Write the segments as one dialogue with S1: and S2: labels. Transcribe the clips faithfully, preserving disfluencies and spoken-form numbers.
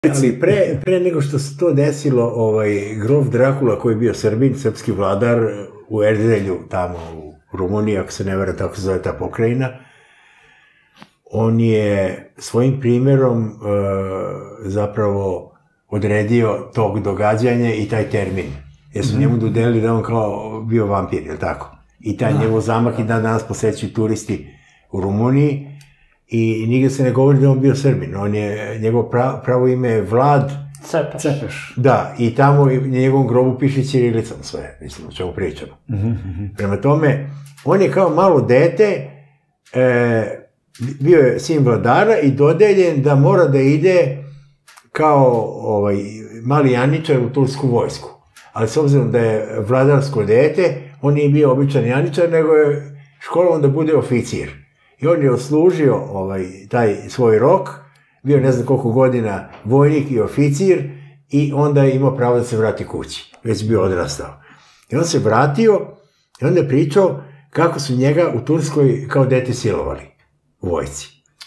S1: Ali pre, pre nego što se to desilo, ovaj, grof Drakula koji je bio Srbin, srpski vladar u Erzelju, tamo u Rumuniji, ako se ne vera, tako se zove ta pokrajina, on je svojim primjerom uh, zapravo odredio tog događanja i taj termin. Jer su mm-hmm. njemu dodelili da on kao bio vampir, je li tako? I taj da. njegov zamak i dan danas posećuju turisti u Rumuniji i nigde se ne govori da on bio Srbin. On je, njegov pra, pravo ime je Vlad
S2: Cepeš.
S1: Cepeš. Da, i tamo na njegovom grobu piše ćirilicom sve, mislim, o čemu pričamo. Mm-hmm. Prema tome, on je kao malo dete, e, bio je sin vladara i dodeljen da mora da ide kao ovaj, mali janičar u tursku vojsku. Ali s obzirom da je vladarsko dete, on nije bio običan janičar, nego je školovan da bude oficir. I on je odslužio ovaj, taj svoj rok, bio ne znam koliko godina vojnik i oficir i onda je imao pravo da se vrati kući. Već bio odrastao. I on se vratio i onda je pričao kako su njega u Turskoj kao dete silovali u vojsci.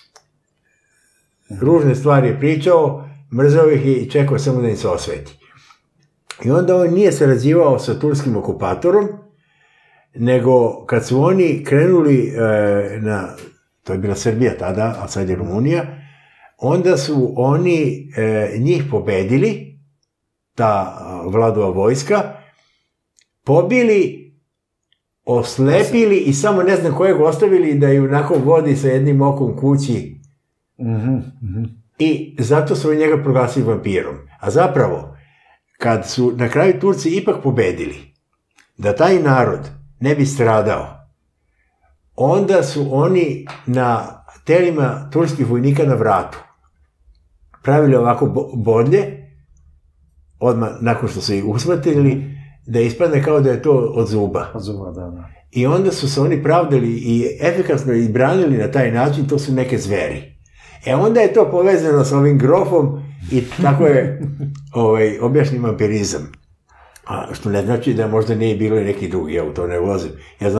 S1: Ružne stvari je pričao, mrzao ih i čekao samo da im se osveti. I onda on nije sarađivao sa turskim okupatorom, nego kad su oni krenuli e, na, to je bila Srbija tada, a sad je Rumunija, onda su oni e, njih pobedili, ta Vladova vojska, pobili, oslepili i samo ne znam kojeg ostavili da ju onako vodi sa jednim okom kući. Mm-hmm, mm-hmm. I zato su njega proglasili vampirom. A zapravo, kad su na kraju Turci ipak pobedili, da taj narod ne bi stradao, onda su oni na telima turskih vojnika na vratu pravili ovako bodlje, odmah nakon što su ih usmrtili, da ispadne kao da je to od zuba.
S2: Od zuba, da, da.
S1: I onda su se oni pravdali i efikasno i branili na taj način, to su neke zveri. E onda je to povezano sa ovim grofom i tako je ovaj, objašnjen vampirizam. A što ne znači da možda nije bilo i neki drugi, ja u to ne ulazim. Ja znam